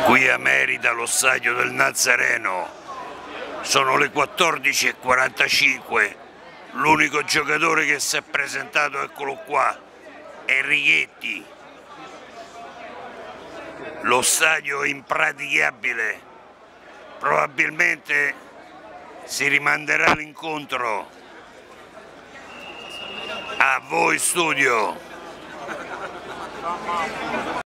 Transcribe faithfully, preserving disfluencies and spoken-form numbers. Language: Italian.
Qui a Merida, allo stadio del Nazareno, sono le quattordici e quarantacinque, l'unico giocatore che si è presentato, eccolo qua, è Righetti. Lo stadio è impraticabile, probabilmente si rimanderà l'incontro. A voi studio.